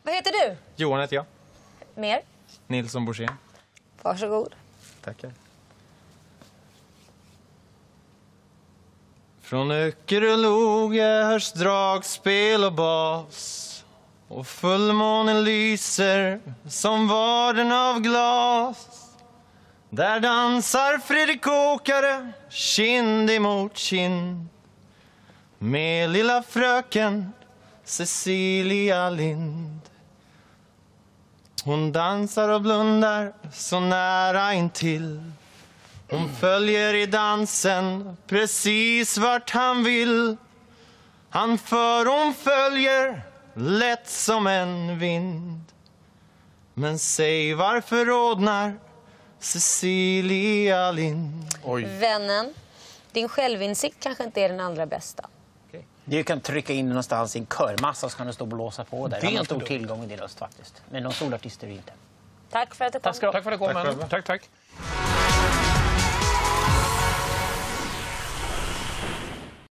Vad heter du? Johan heter jag. Mer? Nilsson Borssén. Varsågod. Tackar. Från Öckerölog hörs dragspel och bas. Och fullmånen lyser som varden av glas. Där dansar Fredrik Åkare kind emot kind. Med lilla fröken Cecilia Lind. Hon dansar och blundar så nära intill. Hon följer i dansen precis vart han vill. Han för hon följer lätt som en vind. Men säg varför rodnar Cecilia Lind? Vännen, din självinsikt kanske inte är den allra bästa. Du kan trycka in någonstans i en körmassa så kan du stå och blåsa på där. Det är en stor tillgång i din röst faktiskt. Men någon solartist är det inte. Tack för att du kom. Tack för att du kom. Tack.